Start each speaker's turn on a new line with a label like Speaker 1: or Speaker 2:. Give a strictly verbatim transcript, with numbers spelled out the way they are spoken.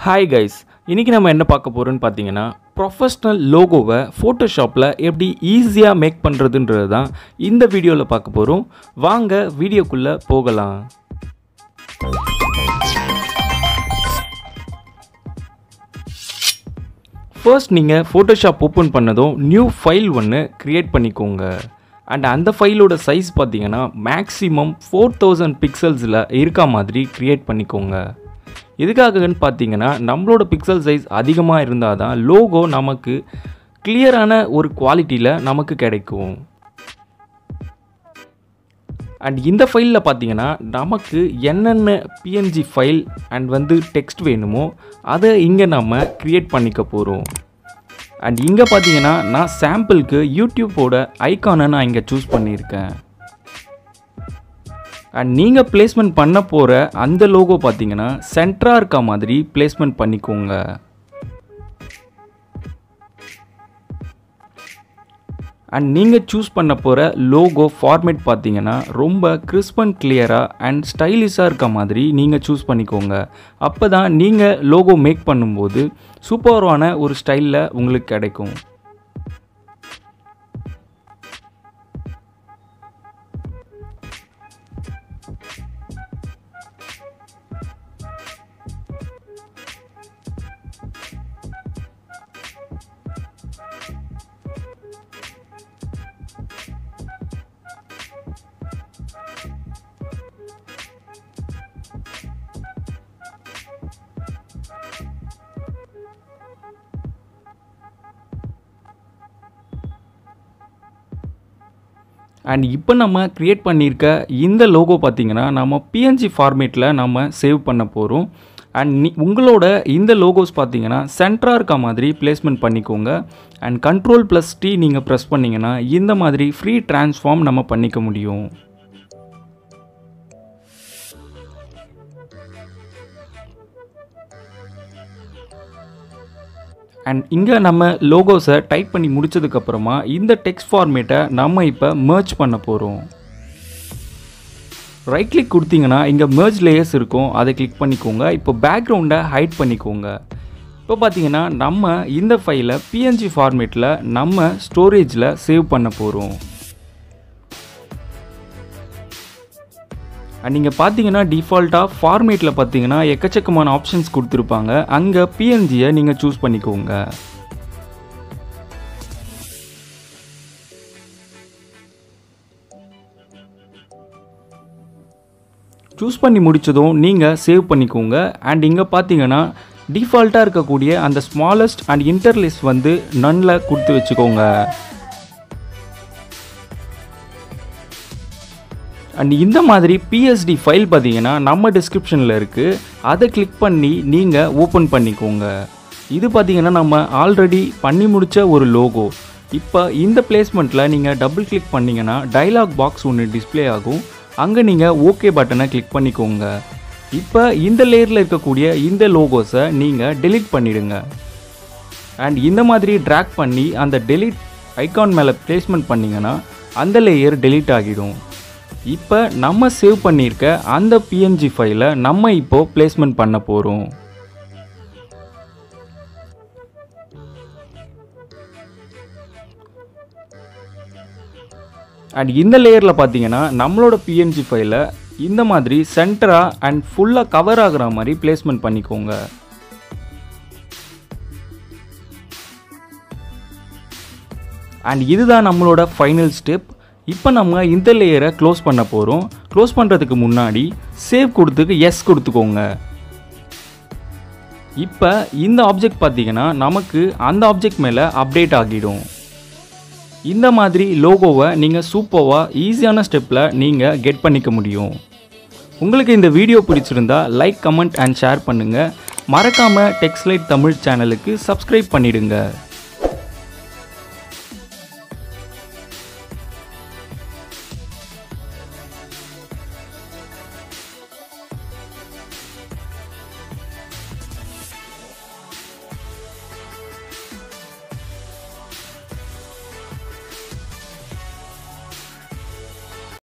Speaker 1: Hi guys, இன்னைக்கு நம்ம என்ன பார்க்க போறோம்னு பாத்தீங்கன்னா ப்ரொஃபஷனல் லோகோவை Photoshopல எப்படி ஈஸியா மேக் பண்றதுன்றது தான் இந்த வீடியோல பார்க்க போறோம். வாங்க வீடியோக்குள்ள போகலாம். ஃபர்ஸ்ட் நீங்க Photoshop ஓபன் பண்ணதும் நியூ ஃபைல் ஒன்னு கிரியேட் பண்ணிக்கோங்க. and அந்த ஃபைலோட சைஸ் பாத்தீங்கன்னா மேக்ஸिमम four thousand பிக்சல்ஸ்ல இருக்க மாதிரி கிரியேட் பண்ணிக்கோங்க. எதுக்காகன்னு பாத்தீங்கன்னா நம்மளோட பிக்சல் சைஸ் அதிகமா இருந்தாதான் லோகோ நமக்கு கிளியரான ஒரு குவாலிட்டில நமக்கு கிடைக்கும். and இந்த ஃபைல்ல பாத்தீங்கன்னா நமக்கு என்னென்ன P N G file and வந்து டெக்ஸ்ட் வேணுமோ அதை இங்க நாம கிரியேட் பண்ணிக்க போறோம். and இங்க பாத்தீங்கன்னா நான் சாம்பிளுக்கு யூடியூபோட ஐகானை நான் இங்க சூஸ் பண்ணியிருக்கேன். and நீங்க பிளேஸ்மென்ட் பண்ண போற அந்த லோகோ பாத்தீங்கன்னா சென்டரா இருக்க மாதிரி பிளேஸ்மென்ட் பண்ணிக்கோங்க. and நீங்க சூஸ் பண்ண போற லோகோ ஃபார்மேட் பாத்தீங்கன்னா ரொம்ப கிறிஸ்ப் அண்ட் கிளியரா அண்ட் ஸ்டைலிஷா இருக்க மாதிரி நீங்க சூஸ் பண்ணிக்கோங்க. அப்பதான் நீங்க லோகோ மேக் பண்ணும்போது சூப்பரான ஒரு ஸ்டைல்ல உங்களுக்கு கிடைக்கும். and இப்போ நம்ம கிரியேட் பண்ணியிருக்க இந்த லோகோ பார்த்தீங்கன்னா நம்ம P N G ஃபார்மேட்டில் நம்ம சேவ் பண்ண போகிறோம். அண்ட் உங்களோட இந்த லோகோஸ் பார்த்தீங்கன்னா சென்டராக இருக்க மாதிரி பிளேஸ்மெண்ட் பண்ணிக்கோங்க. அண்ட் கண்ட்ரோல் ப்ளஸ் டி நீங்கள் ப்ரெஸ் பண்ணிங்கன்னா இந்த மாதிரி ஃப்ரீ ட்ரான்ஸ்ஃபார்ம் நம்ம பண்ணிக்க முடியும். அண்ட் இங்கே நம்ம லோகோஸை டைப் பண்ணி முடிச்சதுக்கப்புறமா இந்த டெக்ஸ்ட் ஃபார்மேட்டை நம்ம இப்போ மெர்ஜ் பண்ண போகிறோம். ரைட் கிளிக் கொடுத்தீங்கன்னா இங்கே மெர்ஜ் லேயர்ஸ் இருக்கும், அதை கிளிக் பண்ணிக்கோங்க. இப்போ பேக்ரவுண்டை ஹைட் பண்ணிக்கோங்க. இப்போ பார்த்தீங்கன்னா நம்ம இந்த ஃபைலை P N G ஃபார்மேட்டில் நம்ம ஸ்டோரேஜில் சேவ் பண்ண போகிறோம். அண்ட் நீங்கள் பார்த்தீங்கன்னா டிஃபால்ட்டாக ஃபார்மேட்டில் பார்த்தீங்கன்னா எக்கச்சக்கமான ஆப்ஷன்ஸ் கொடுத்துருப்பாங்க. அங்கே P N G-யை நீங்கள் சூஸ் பண்ணிக்கோங்க. சூஸ் பண்ணி முடிச்சதும் நீங்கள் சேவ் பண்ணிக்கோங்க. அண்ட் இங்கே பார்த்தீங்கன்னா டிஃபால்ட்டாக இருக்கக்கூடிய அந்த ஸ்மாலஸ்ட் அண்ட் இன்டர்லேஸ் வந்து நன்னில் கொடுத்து வச்சுக்கோங்க. அண்ட் இந்த மாதிரி P S D ஃபைல் பார்த்தீங்கன்னா நம்ம டிஸ்கிரிப்ஷனில் இருக்குது, அதை கிளிக் பண்ணி நீங்கள் ஓப்பன் பண்ணிக்கோங்க. இது பார்த்தீங்கன்னா நம்ம ஆல்ரெடி பண்ணி முடித்த ஒரு லோகோ. இப்போ இந்த பிளேஸ்மெண்ட்டில் நீங்கள் டபுள் கிளிக் பண்ணிங்கன்னா டைலாக் பாக்ஸ் ஒன்று டிஸ்பிளே ஆகும். அங்கே நீங்கள் ஓகே பட்டனை கிளிக் பண்ணிக்கோங்க. இப்போ இந்த லேயரில் இருக்கக்கூடிய இந்த லோகோஸை நீங்கள் டெலீட் பண்ணிடுங்க. அண்ட் இந்த மாதிரி ட்ராக் பண்ணி அந்த டெலீட் ஐகான் மேலே பிளேஸ்மெண்ட் பண்ணிங்கன்னா அந்த லேயர் டெலீட் ஆகிடும். இப்போ நம்ம சேவ் பண்ணியிருக்க அந்த P N G ஃபைலை நம்ம இப்போ பிளேஸ்மெண்ட் பண்ண போகிறோம். அண்ட் இந்த லேயரில் பார்த்தீங்கன்னா நம்மளோட P N G ஃபைலை இந்த மாதிரி சென்டராக அண்ட் ஃபுல்லாக கவர் ஆகிற மாதிரி பிளேஸ்மெண்ட் பண்ணிக்கோங்க. அண்ட் இதுதான் நம்மளோட ஃபைனல் ஸ்டெப். இப்போ நம்ம இந்த லேயரை க்ளோஸ் பண்ண போகிறோம். க்ளோஸ் பண்ணுறதுக்கு முன்னாடி சேவ் கொடுத்துக்கு எஸ் கொடுத்துக்கோங்க. இப்போ இந்த ஆப்ஜெக்ட் பார்த்தீங்கன்னா நமக்கு அந்த ஆப்ஜெக்ட் மேலே அப்டேட் ஆகிடும். இந்த மாதிரி லோகோவை நீங்கள் சூப்பராக ஈஸியான ஸ்டெப்பில் நீங்கள் கெட் பண்ணிக்க முடியும். உங்களுக்கு இந்த வீடியோ பிடிச்சிருந்தா லைக், கமெண்ட் அண்ட் ஷேர் பண்ணுங்கள். மறக்காமல் டெக்ஸ்லைட் தமிழ் சேனலுக்கு சப்ஸ்கிரைப் பண்ணிடுங்க.